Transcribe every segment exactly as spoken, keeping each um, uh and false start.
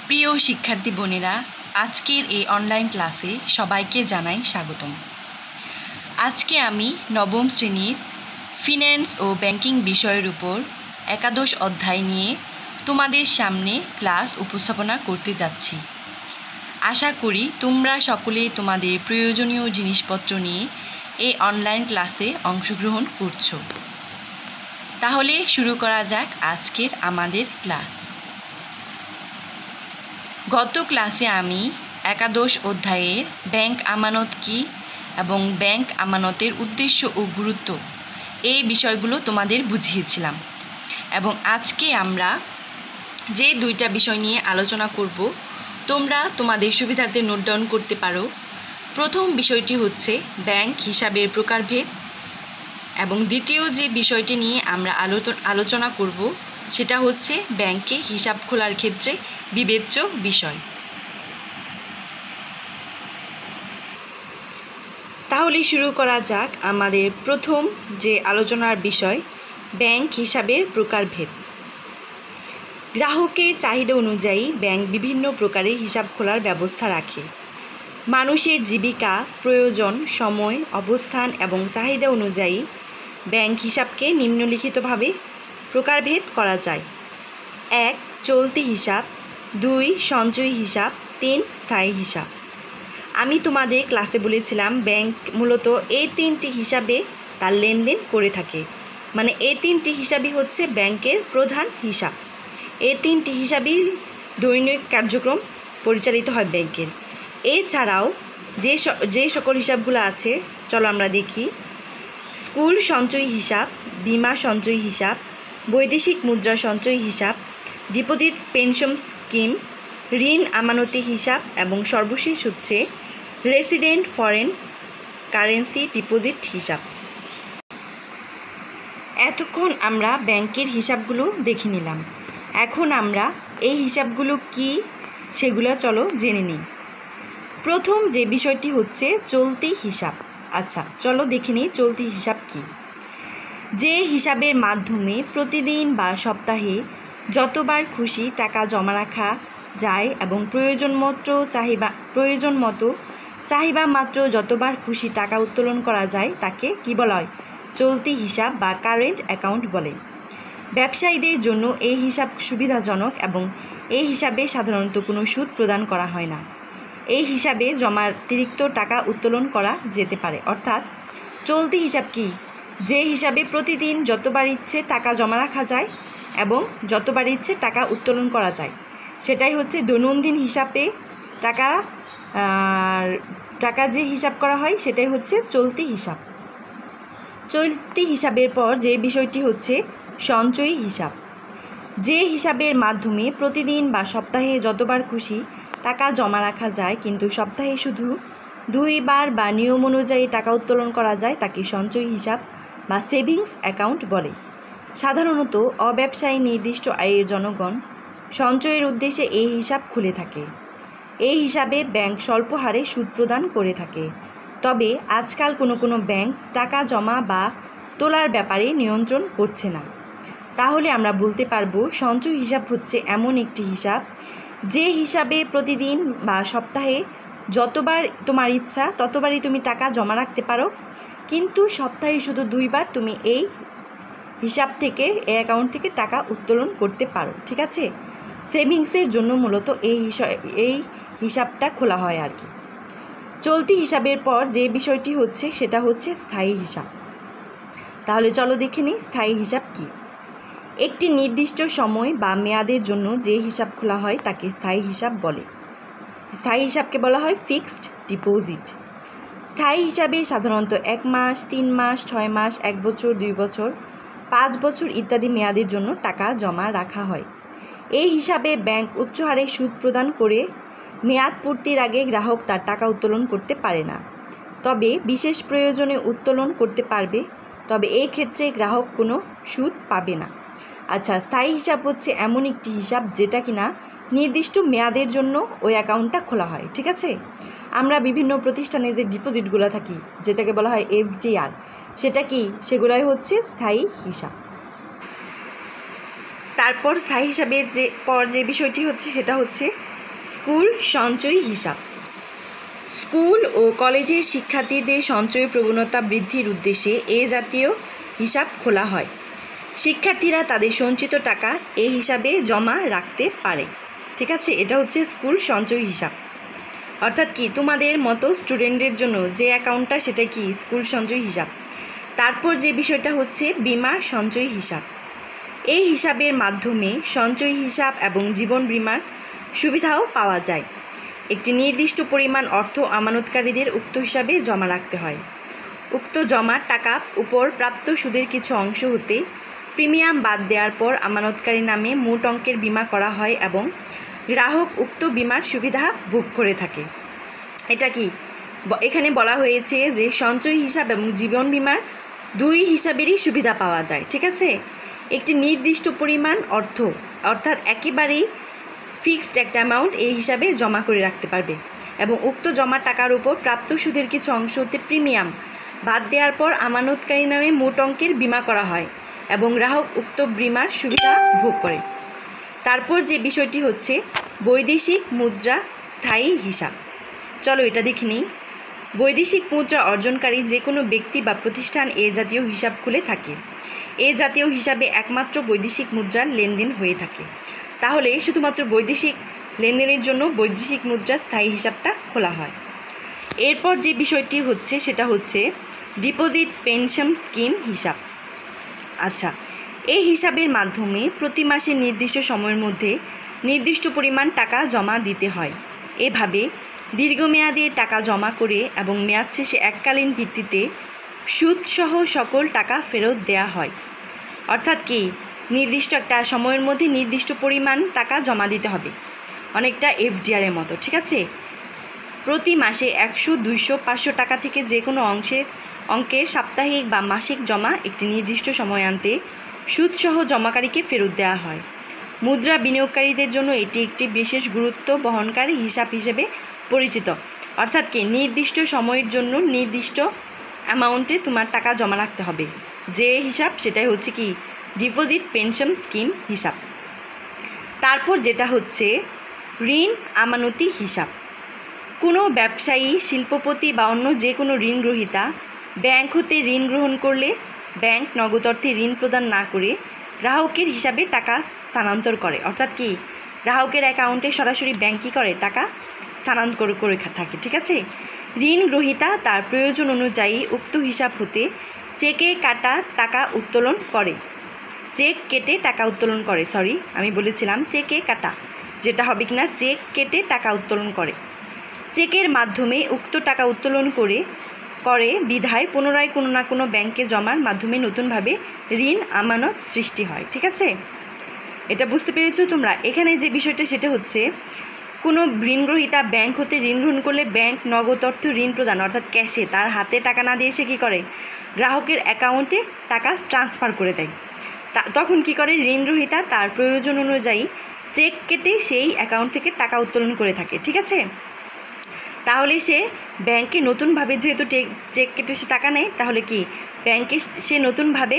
প্রিয় শিক্ষার্থী বোনেরা, আজকের এই অনলাইন ক্লাসে সবাইকে জানাই স্বাগতম। আজকে আমি নবম শ্রেণীর ফিন্যান্স ও ব্যাংকিং বিষয়ের উপর একাদশ অধ্যায় নিয়ে তোমাদের সামনে ক্লাস উপস্থাপনা করতে যাচ্ছি। আশা করি তোমরা সকলেই তোমাদের প্রয়োজনীয় জিনিসপত্র নিয়ে এই অনলাইন ক্লাসে অংশগ্রহণ করছো। তাহলে শুরু করা যাক আজকের আমাদের ক্লাস। গত ক্লাসে আমি একাদশ অধ্যায়ের ব্যাংক আমানত কী এবং ব্যাংক আমানতের উদ্দেশ্য ও গুরুত্ব এই বিষয়গুলো তোমাদের বুঝিয়েছিলাম, এবং আজকে আমরা যে দুইটা বিষয় নিয়ে আলোচনা করব তোমরা তোমাদের সুবিধার্থে নোট ডাউন করতে পারো। প্রথম বিষয়টি হচ্ছে ব্যাংক হিসাবের প্রকারভেদ, এবং দ্বিতীয় যে বিষয়টি নিয়ে আমরা আলোচনা করব সেটা হচ্ছে ব্যাংকে হিসাব খোলার ক্ষেত্রে বিবেচ্য বিষয়। তাহলে শুরু করা যাক আমাদের প্রথম যে আলোচনার বিষয়, ব্যাংক হিসাবের প্রকারভেদ। গ্রাহকের চাহিদা অনুযায়ী ব্যাংক বিভিন্ন প্রকারের হিসাব খোলার ব্যবস্থা রাখে। মানুষের জীবিকা, প্রয়োজন, সময়, অবস্থান এবং চাহিদা অনুযায়ী ব্যাংক হিসাবকে নিম্নলিখিতভাবে প্রকারভেদ করা যায়। এক, চলতি হিসাব। দুই, সঞ্চয়ী হিসাব। তিন, স্থায়ী হিসাব। আমি তোমাদের ক্লাসে বলেছিলাম ব্যাংক মূলত এই তিনটি হিসাবে তার লেনদেন করে থাকে, মানে এই তিনটি হিসাবই হচ্ছে ব্যাংকের প্রধান হিসাব। এই তিনটি হিসাবই দৈনিক কার্যক্রম পরিচালিত হয় ব্যাংকের। এছাড়াও যে যে সকল হিসাবগুলো আছে চলো আমরা দেখি। স্কুল সঞ্চয়ী হিসাব, বীমা সঞ্চয়ী হিসাব, বৈদেশিক মুদ্রা সঞ্চয়ী হিসাব, ডিপোজিট পেনশন স্কিম, ঋণ আমানতি হিসাব, এবং সর্বশেষ হচ্ছে রেসিডেন্ট ফরেন কারেন্সি ডিপোজিট হিসাব। এতক্ষণ আমরা ব্যাংকের হিসাবগুলো দেখে নিলাম। এখন আমরা এই হিসাবগুলো কি সেগুলো চলো জেনে নিই। প্রথম যে বিষয়টি হচ্ছে চলতি হিসাব। আচ্ছা, চলো দেখে নিই চলতি হিসাব কি। যে হিসাবের মাধ্যমে প্রতিদিন বা সপ্তাহে যতবার খুশি টাকা জমা রাখা যায় এবং প্রয়োজন মতো চাহিদা প্রয়োজন মতো চাহিদা মাত্র যতবার খুশি টাকা উত্তোলন করা যায় তাকে কি বলা হয়? চলতি হিসাব বা কারেন্ট অ্যাকাউন্ট বলে। ব্যবসায়ীদের জন্য এই হিসাব সুবিধাজনক এবং এই হিসাবে সাধারণত কোনো সুদ প্রদান করা হয় না। এই হিসাবে জমাতিরিক্ত টাকা উত্তোলন করা যেতে পারে। অর্থাৎ চলতি হিসাব কি? যে হিসাবে প্রতিদিন যতবার ইচ্ছে টাকা জমা রাখা যায় এবং যতবার ইচ্ছে টাকা উত্তোলন করা যায়, সেটাই হচ্ছে দৈনন্দিন হিসাবে টাকা টাকা যে হিসাব করা হয় সেটাই হচ্ছে চলতি হিসাব। চলতি হিসাবের পর যে বিষয়টি হচ্ছে সঞ্চয়ী হিসাব। যে হিসাবের মাধ্যমে প্রতিদিন বা সপ্তাহে যতবার খুশি টাকা জমা রাখা যায় কিন্তু সপ্তাহে শুধু দুইবার বা নিয়ম অনুযায়ী টাকা উত্তোলন করা যায় তাকে সঞ্চয়ী হিসাব বা সেভিংস অ্যাকাউন্ট বলে। সাধারণত অব্যবসায়ী নির্দিষ্ট আয়ের জনগণ সঞ্চয়ের উদ্দেশ্যে এই হিসাব খুলে থাকে। এই হিসাবে ব্যাংক স্বল্প হারে সুদ প্রদান করে থাকে। তবে আজকাল কোনো কোনো ব্যাংক টাকা জমা বা তোলার ব্যাপারে নিয়ন্ত্রণ করছে না। তাহলে আমরা বলতে পারবো সঞ্চয় হিসাব হচ্ছে এমন একটি হিসাব যে হিসাবে প্রতিদিন বা সপ্তাহে যতবার তোমার ইচ্ছা ততবারই তুমি টাকা জমা রাখতে পারো, কিন্তু সপ্তাহে শুধু দুইবার তুমি এই হিসাব থেকে এই অ্যাকাউন্ট থেকে টাকা উত্তোলন করতে পারো। ঠিক আছে? সেভিংসের জন্য মূলত এই হিসাব এই হিসাবটা খোলা হয় আর কি। চলতি হিসাবের পর যে বিষয়টি হচ্ছে সেটা হচ্ছে স্থায়ী হিসাব। তাহলে চলো দেখে নিই স্থায়ী হিসাব কি। একটি নির্দিষ্ট সময় বা মেয়াদের জন্য যে হিসাব খোলা হয় তাকে স্থায়ী হিসাব বলে। স্থায়ী হিসাবকে বলা হয় ফিক্সড ডিপোজিট। স্থায়ী হিসাবে সাধারণত এক মাস, তিন মাস, ছয় মাস, এক বছর, দুই বছর, পাঁচ বছর ইত্যাদি মেয়াদের জন্য টাকা জমা রাখা হয়। এই হিসাবে ব্যাংক উচ্চ হারে সুদ প্রদান করে মেয়াদ পূর্তির আগে গ্রাহক তার টাকা উত্তোলন করতে পারে না, তবে বিশেষ প্রয়োজনে উত্তোলন করতে পারবে, তবে এই ক্ষেত্রে গ্রাহক কোনো সুদ পাবে না। আচ্ছা, স্থায়ী হিসাব হচ্ছে এমন একটি হিসাব যেটা কিনা নির্দিষ্ট মেয়াদের জন্য ওই অ্যাকাউন্টটা খোলা হয়। ঠিক আছে? আমরা বিভিন্ন প্রতিষ্ঠানে যে ডিপোজিটগুলো থাকি যেটাকে বলা হয় এফডিআর, সেটা কি? সেগুলাই হচ্ছে স্থায়ী হিসাব। তারপর স্থায়ী হিসাবের যে পর যে বিষয়টি হচ্ছে সেটা হচ্ছে স্কুল সঞ্চয়ী হিসাব। স্কুল ও কলেজের শিক্ষার্থীদের সঞ্চয় প্রবণতা বৃদ্ধির উদ্দেশ্যে এ জাতীয় হিসাব খোলা হয়। শিক্ষার্থীরা তাদের সঞ্চিত টাকা এই হিসাবে জমা রাখতে পারে। ঠিক আছে, এটা হচ্ছে স্কুল সঞ্চয় হিসাব। অর্থাৎ কি, তোমাদের মতো স্টুডেন্টদের জন্য যে অ্যাকাউন্টটা সেটা কি স্কুল সঞ্চয় হিসাব। তারপর যে বিষয়টা হচ্ছে বিমা সঞ্চয় হিসাব। এই হিসাবের মাধ্যমে সঞ্চয় হিসাব এবং জীবন বিমার সুবিধাও পাওয়া যায়। একটি নির্দিষ্ট পরিমাণ অর্থ আমানতকারীদের উক্ত হিসাবে জমা রাখতে হয়। উক্ত জমার টাকা উপর প্রাপ্ত সুদের কিছু অংশ হতে প্রিমিয়াম বাদ দেওয়ার পর আমানতকারী নামে মোট অঙ্কের বিমা করা হয় এবং গ্রাহক উক্ত বিমার সুবিধা ভোগ করে থাকে। এটা কি এখানে বলা হয়েছে যে সঞ্চয় হিসাব এবং জীবন বিমার দুই হিসাবেরই সুবিধা পাওয়া যায়। ঠিক আছে, একটি নির্দিষ্ট পরিমাণ অর্থ অর্থাৎ একেবারেই ফিক্সড একটা অ্যামাউন্ট এই হিসাবে জমা করে রাখতে পারবে এবং উক্ত জমা টাকার উপর প্রাপ্ত সুদের কিছু অংশ হতে প্রিমিয়াম বাদ দেওয়ার পর আমানতকারী নামে মোট অঙ্কের বিমা করা হয় এবং গ্রাহক উক্ত বিমার সুবিধা ভোগ করে। তারপর যে বিষয়টি হচ্ছে বৈদেশিক মুদ্রা স্থায়ী হিসাব। চলো এটা দেখে নিই। বৈদেশিক মুদ্রা অর্জনকারী যে কোনো ব্যক্তি বা প্রতিষ্ঠান এ জাতীয় হিসাব খুলে থাকে। এ জাতীয় হিসাবে একমাত্র বৈদেশিক মুদ্রার লেনদেন হয়ে থাকে। তাহলে শুধুমাত্র বৈদেশিক লেনদেনের জন্য বৈদেশিক মুদ্রা স্থায়ী হিসাবটা খোলা হয়। এরপর যে বিষয়টি হচ্ছে সেটা হচ্ছে ডিপোজিট পেনশন স্কিম হিসাব। আচ্ছা, এই হিসাবের মাধ্যমে প্রতি মাসে নির্দিষ্ট সময়ের মধ্যে নির্দিষ্ট পরিমাণ টাকা জমা দিতে হয়। এভাবে দীর্ঘমেয়াদে টাকা জমা করে এবং মেয়াদ শেষে এককালীন ভিত্তিতে সুদসহ সকল টাকা ফেরত দেয়া হয়। অর্থাৎ কি, নির্দিষ্ট একটা সময়ের মধ্যে নির্দিষ্ট পরিমাণ টাকা জমা দিতে হবে, অনেকটা এফডিআরের মতো। ঠিক আছে, প্রতি মাসে একশো দুইশো পাঁচশো টাকা থেকে যে কোনো অংশের অঙ্কের সাপ্তাহিক বা মাসিক জমা একটি নির্দিষ্ট সময়ান্তে সুদসহ জমাকারীকে ফেরত দেওয়া হয়। মুদ্রা বিনিয়োগকারীদের জন্য এটি একটি বিশেষ গুরুত্ব বহনকারী হিসাব হিসেবে পরিচিত। অর্থাৎ কি, নির্দিষ্ট সময়ের জন্য নির্দিষ্ট অ্যামাউন্টে তোমার টাকা জমা রাখতে হবে। যে হিসাব সেটাই হচ্ছে কি ডিপোজিট পেনশন স্কিম হিসাব। তারপর যেটা হচ্ছে ঋণ আমানতি হিসাব। কোনো ব্যবসায়ী, শিল্পপতি বা অন্য যে কোনো ঋণ গ্রহীতা ব্যাংক হতে ঋণ গ্রহণ করলে ব্যাংক নগদ অর্থে ঋণ প্রদান না করে গ্রাহকের হিসাবে টাকা স্থানান্তর করে। অর্থাৎ কি, গ্রাহকের অ্যাকাউন্টে সরাসরি ব্যাংক কী করে, টাকা স্থানান্তর করে থাকে। ঠিক আছে, ঋণ গ্রহীতা তার প্রয়োজন অনুযায়ী উক্ত হিসাব হতে চেকে কাটা টাকা উত্তোলন করে চেক কেটে টাকা উত্তোলন করে সরি আমি বলেছিলাম চেকে কাটা, যেটা হবে কিনা চেক কেটে টাকা উত্তোলন করে। চেকের মাধ্যমে উক্ত টাকা উত্তোলন করে করে বিধায় পুনরায় কোনো না কোনো ব্যাংকে জমার মাধ্যমে নতুনভাবে ঋণ আমানত সৃষ্টি হয়। ঠিক আছে, এটা বুঝতে পেরেছো তোমরা। এখানে যে বিষয়টা সেটা হচ্ছে কোনো ঋণ গ্রহীতা ব্যাংক হতে ঋণ গ্রহণ করলে ব্যাংক নগদ অর্থ ঋণ প্রদান অর্থাৎ ক্যাশে তার হাতে টাকা না দিয়ে সে কী করে, গ্রাহকের অ্যাকাউন্টে টাকা ট্রান্সফার করে দেয়। তা তখন কী করে, ঋণ গ্রহীতা তার প্রয়োজন অনুযায়ী চেক কেটে সেই অ্যাকাউন্ট থেকে টাকা উত্তোলন করে থাকে। ঠিক আছে, তাহলে সে ব্যাংকে নতুনভাবে যেহেতু চেক কেটে সে টাকা নেয়, তাহলে কি ব্যাংকে সে নতুনভাবে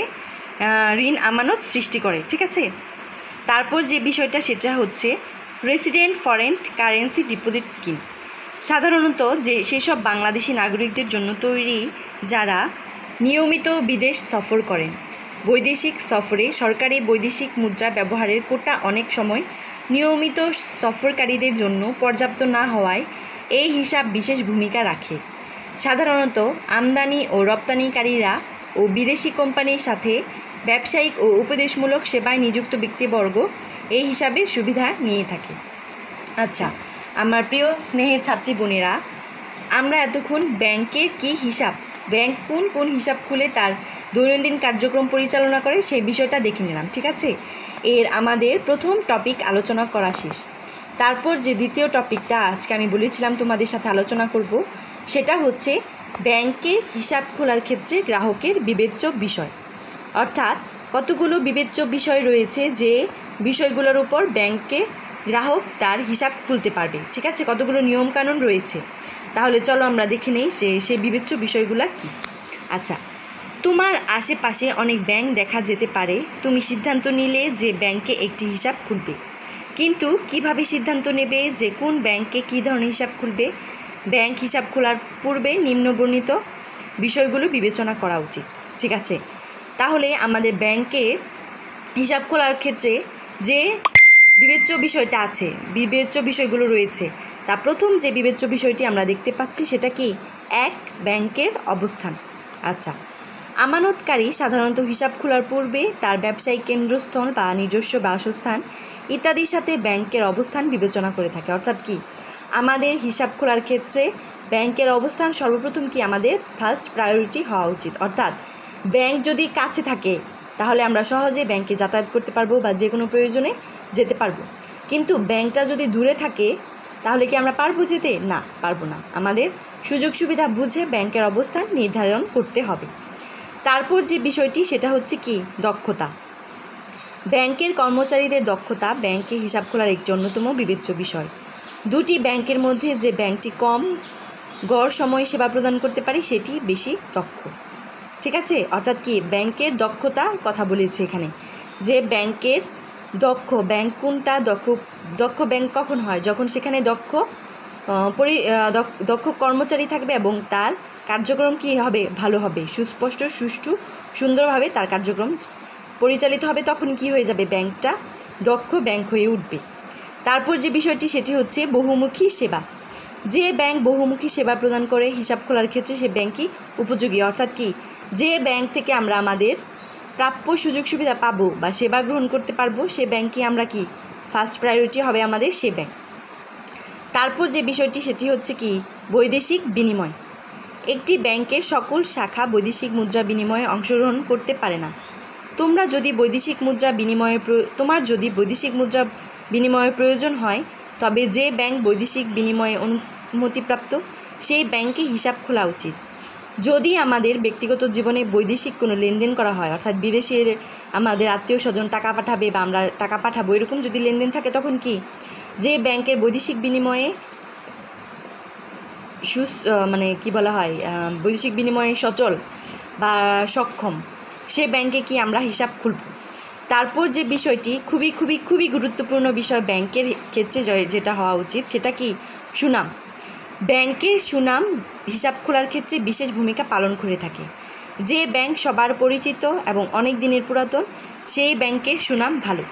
ঋণ আমানত সৃষ্টি করে। ঠিক আছে, তারপর যে বিষয়টা সেটা হচ্ছে resident foreign currency deposit scheme. সাধারণত যে সেসব বাংলাদেশি নাগরিকদের জন্য তৈরি যারা নিয়মিত বিদেশ সফর করেন। বৈদেশিক সফরে সরকারি বৈদেশিক মুদ্রা ব্যবহারের কোটা অনেক সময় নিয়মিত সফরকারীদের জন্য পর্যাপ্ত না হওয়ায় এই হিসাব বিশেষ ভূমিকা রাখে। সাধারণত আমদানি ও রপ্তানিকারীরা ও বিদেশি কোম্পানির সাথে ব্যবসায়িক ও উপদেশমূলক সেবায় নিযুক্ত ব্যক্তিবর্গ এই হিসাবের সুবিধা নিয়ে থাকে। আচ্ছা আমার প্রিয় স্নেহের ছাত্রী বোনেরা, আমরা এতক্ষণ ব্যাংকের কী হিসাব, ব্যাংক কোন কোন হিসাব খুলে তার দৈনন্দিন কার্যক্রম পরিচালনা করে সেই বিষয়টা দেখে নিলাম। ঠিক আছে, এর আমাদের প্রথম টপিক আলোচনা করা শেষ। তারপর যে দ্বিতীয় টপিকটা আজকে আমি বলেছিলাম তোমাদের সাথে আলোচনা করব, সেটা হচ্ছে ব্যাংকে হিসাব খোলার ক্ষেত্রে গ্রাহকের বিবেচ্য বিষয়। অর্থাৎ কতগুলো বিবেচ্য বিষয় রয়েছে যে বিষয়গুলোর উপর ব্যাংকে গ্রাহক তার হিসাব খুলতে পারবে। ঠিক আছে, কতগুলো নিয়মকানুন রয়েছে। তাহলে চলো আমরা দেখে নেই সে সে বিবেচ্য বিষয়গুলো কি। আচ্ছা, তোমার আশেপাশে অনেক ব্যাংক দেখা যেতে পারে। তুমি সিদ্ধান্ত নিলে যে ব্যাংকে একটি হিসাব খুলবে। কিন্তু কিভাবে সিদ্ধান্ত নেবে যে কোন ব্যাংকে কী ধরনের হিসাব খুলবে? ব্যাংক হিসাব খোলার পূর্বে নিম্নবর্ণিত বিষয়গুলো বিবেচনা করা উচিত। ঠিক আছে, তাহলে আমাদের ব্যাংকে হিসাব খোলার ক্ষেত্রে যে বিবেচ্য বিষয়টা আছে, বিবেচ্য বিষয়গুলো রয়েছে, তা প্রথম যে বিবেচ্য বিষয়টি আমরা দেখতে পাচ্ছি সেটা কি? এক, ব্যাংকের অবস্থান। আচ্ছা, আমানতকারী সাধারণত হিসাব খোলার পূর্বে তার ব্যবসায়িক কেন্দ্রস্থল বা নিজস্ব বাসস্থান ইত্যাদির সাথে ব্যাংকের অবস্থান বিবেচনা করে থাকে। অর্থাৎ কি, আমাদের হিসাব খোলার ক্ষেত্রে ব্যাংকের অবস্থান সর্বপ্রথম কি আমাদের ফার্স্ট প্রায়োরিটি হওয়া উচিত। অর্থাৎ ব্যাংক যদি কাছে থাকে তাহলে আমরা সহজে ব্যাংকে যাতায়াত করতে পারবো বা যে কোনো প্রয়োজনে যেতে পারবো। কিন্তু ব্যাংকটা যদি দূরে থাকে তাহলে কি আমরা পারবো যেতে? না, পারবো না। আমাদের সুযোগ সুবিধা বুঝে ব্যাংকের অবস্থান নির্ধারণ করতে হবে। তারপর যে বিষয়টি সেটা হচ্ছে কি? দক্ষতা। ব্যাংকের কর্মচারীদের দক্ষতা ব্যাংকে হিসাব খোলার একটি অন্যতম বিবেচ্য বিষয়। দুটি ব্যাংকের মধ্যে যে ব্যাংকটি কম গড় সময়ে সেবা প্রদান করতে পারে সেটি বেশি দক্ষ। ঠিক আছে, অর্থাৎ কি ব্যাংকের দক্ষতার কথা বলেছে এখানে, যে ব্যাংকের দক্ষ ব্যাংক কোনটা? দক্ষ দক্ষ ব্যাংক কখন হয়? যখন সেখানে দক্ষ পরি দক্ষ কর্মচারী থাকবে এবং তার কার্যক্রম কি হবে? ভালো হবে, সুস্পষ্ট, সুষ্ঠু, সুন্দরভাবে তার কার্যক্রম পরিচালিত হবে। তখন কি হয়ে যাবে? ব্যাংকটা দক্ষ ব্যাংক হয়ে উঠবে। তারপর যে বিষয়টি সেটি হচ্ছে বহুমুখী সেবা। যে ব্যাংক বহুমুখী সেবা প্রদান করে হিসাব খোলার ক্ষেত্রে সে ব্যাংকই উপযোগী। অর্থাৎ কি, যে ব্যাংক থেকে আমরা আমাদের প্রাপ্য সুযোগ সুবিধা পাবো বা সেবা গ্রহণ করতে পারবো সে ব্যাংকই আমরা কি ফার্স্ট প্রায়োরিটি হবে আমাদের সে ব্যাংক। তারপর যে বিষয়টি সেটি হচ্ছে কি? বৈদেশিক বিনিময়। একটি ব্যাংকের সকল শাখা বৈদেশিক মুদ্রা বিনিময়ে অংশগ্রহণ করতে পারে না। তোমরা যদি বৈদেশিক মুদ্রা বিনিময়ে তোমার যদি বৈদেশিক মুদ্রা বিনিময়ের প্রয়োজন হয় তবে যে ব্যাংক বৈদেশিক বিনিময়ে অনুমতিপ্রাপ্ত সেই ব্যাংকে হিসাব খোলা উচিত। যদি আমাদের ব্যক্তিগত জীবনে বৈদেশিক কোনো লেনদেন করা হয়, অর্থাৎ বিদেশের আমাদের আত্মীয় স্বজন টাকা পাঠাবে বা আমরা টাকা পাঠাবো, এরকম যদি লেনদেন থাকে তখন কি যে ব্যাংকের বৈদেশিক বিনিময়ে সুস মানে কি বলা হয় বৈদেশিক বিনিময়ে সচল বা সক্ষম সে ব্যাংকে কি আমরা হিসাব খুলব। তারপর যে বিষয়টি খুবই খুবই খুবই গুরুত্বপূর্ণ বিষয় ব্যাংকের ক্ষেত্রে যেটা হওয়া উচিত সেটা কি? সুনাম। ব্যাংকের সুনাম হিসাব খোলার ক্ষেত্রে বিশেষ ভূমিকা পালন করে থাকে। যে ব্যাংক সবার পরিচিত এবং অনেক দিনের পুরাতন সেই ব্যাংকের সুনাম ভালো।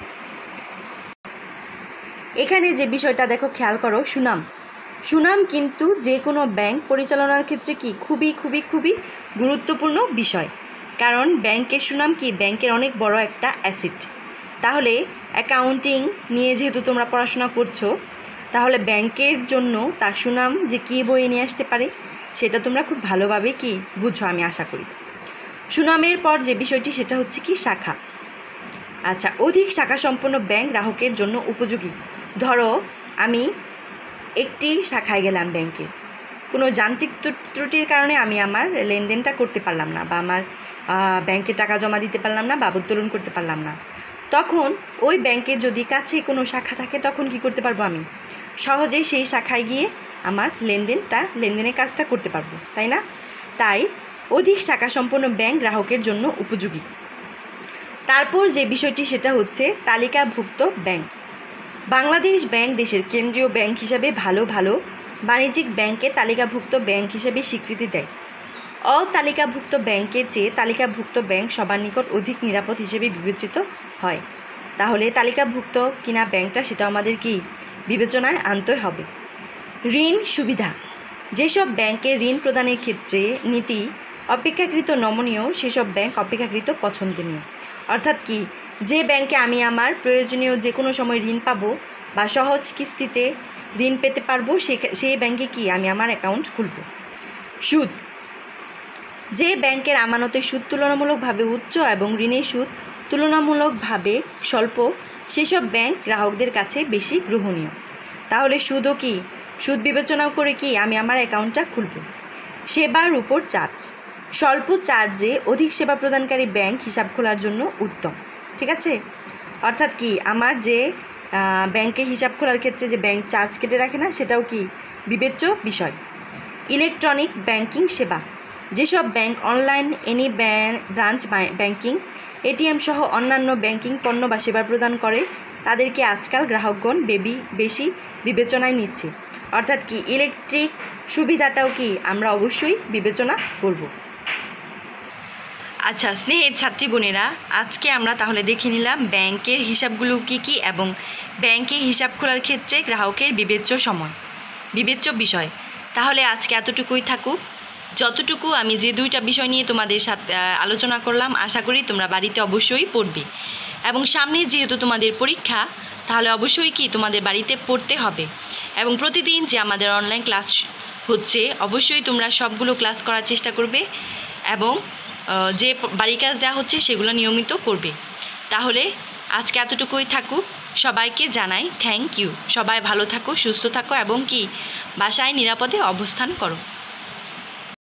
এখানে যে বিষয়টা দেখো, খেয়াল করো, সুনাম সুনাম কিন্তু যে কোনো ব্যাংক পরিচালনার ক্ষেত্রে কি খুবই খুবই খুবই গুরুত্বপূর্ণ বিষয়। কারণ ব্যাংকের সুনাম কি ব্যাংকের অনেক বড় একটা অ্যাসেট। তাহলে অ্যাকাউন্টিং নিয়ে যেহেতু তোমরা পড়াশোনা করছো তাহলে ব্যাংকের জন্য তার সুনাম যে কী বয়ে নিয়ে আসতে পারে সেটা তোমরা খুব ভালোভাবে কি বুঝো আমি আশা করি। সুনামের পর যে বিষয়টি সেটা হচ্ছে কি? শাখা। আচ্ছা, অধিক শাখা সম্পন্ন ব্যাংক গ্রাহকের জন্য উপযোগী। ধরো আমি একটি শাখায় গেলাম ব্যাংকে, কোনো যান্ত্রিক ত্রুটির কারণে আমি আমার লেনদেনটা করতে পারলাম না বা আমার ব্যাংকে টাকা জমা দিতে পারলাম না বা উত্তোলন করতে পারলাম না। তখন ওই ব্যাংকের যদি কাছে কোনো শাখা থাকে তখন কি করতে পারবো? আমি সহজেই সেই শাখায় গিয়ে আমার লেনদেনটা লেনদেনের কাজটা করতে পারবো, তাই না? তাই অধিক শাখা সম্পন্ন ব্যাংক গ্রাহকের জন্য উপযোগী। তারপর যে বিষয়টি সেটা হচ্ছে তালিকাভুক্ত ব্যাংক। বাংলাদেশ ব্যাংক দেশের কেন্দ্রীয় ব্যাংক হিসাবে ভালো ভালো বাণিজ্যিক ব্যাংকে তালিকাভুক্ত ব্যাংক হিসেবে স্বীকৃতি দেয়। অতালিকাভুক্ত ব্যাংকের চেয়ে তালিকাভুক্ত ব্যাংক সবার নিকট অধিক নিরাপদ হিসেবে বিবেচিত হয়। তাহলে তালিকাভুক্ত কিনা ব্যাংকটা সেটা আমাদের কি বিবেচনায় আনতে হবে। ঋণ সুবিধা। যেসব ব্যাংকের ঋণ প্রদানের ক্ষেত্রে নীতি অপেক্ষাকৃত নমনীয় সেসব ব্যাংক অপেক্ষাকৃত পছন্দনীয়। অর্থাৎ কি, যে ব্যাংকে আমি আমার প্রয়োজনীয় যে কোনো সময় ঋণ পাবো বা সহজ কিস্তিতে ঋণ পেতে পারবো সেই ব্যাংকে কি আমি আমার অ্যাকাউন্ট খুলব। সুদ। যে ব্যাংকের আমানতের সুদ তুলনামূলকভাবে উচ্চ এবং ঋণের সুদ তুলনামূলকভাবে স্বল্প সেসব ব্যাংক গ্রাহকদের কাছে বেশি গ্রহণীয়। তাহলে সুদও কি সুদ বিবেচনা করে কি আমি আমার অ্যাকাউন্টটা খুলব। সেবার উপর চার্জ। স্বল্প চার্জে অধিক সেবা প্রদানকারী ব্যাংক হিসাব খোলার জন্য উত্তম। ঠিক আছে, অর্থাৎ কি আমার যে ব্যাংকে হিসাব খোলার ক্ষেত্রে যে ব্যাংক চার্জ কেটে রাখে না সেটাও কি বিবেচ্য বিষয়। ইলেকট্রনিক ব্যাংকিং সেবা। যেসব bank online any branch banking ATM সহ অন্যান্য ব্যাংকিং পণ্য বা সেবা প্রদান করে তাদেরকে আজকাল গ্রাহকগণ বেবি বেশি বিবেচনায় নিচ্ছে। অর্থাৎ কি ইলেকট্রিক সুবিধাটাও কি আমরা অবশ্যই বিবেচনা করব। আচ্ছা স্নেহের ছাত্রী বোনেরা, আজকে আমরা তাহলে দেখে নিলাম ব্যাংকের হিসাবগুলো কি কি এবং ব্যাংকে হিসাব খোলার ক্ষেত্রে গ্রাহকের বিবেচ্য সময় বিবেচ্য বিষয়। তাহলে আজকে এতটুকুই থাকুক। যতটুকু আমি যে দুইটা বিষয় নিয়ে তোমাদের সাথে আলোচনা করলাম, আশা করি তোমরা বাড়িতে অবশ্যই পড়বে এবং সামনে যেহেতু তোমাদের পরীক্ষা, তাহলে অবশ্যই কি তোমাদের বাড়িতে পড়তে হবে এবং প্রতিদিন যে আমাদের অনলাইন ক্লাস হচ্ছে অবশ্যই তোমরা সবগুলো ক্লাস করার চেষ্টা করবে এবং যে বাড়ি কাজ দেওয়া হচ্ছে সেগুলো নিয়মিত করবে। তাহলে আজকে এতটুকুই থাকুক। সবাইকে জানাই থ্যাংক ইউ। সবাই ভালো থাকো, সুস্থ থাকো এবং কি বাসায় নিরাপদে অবস্থান করো।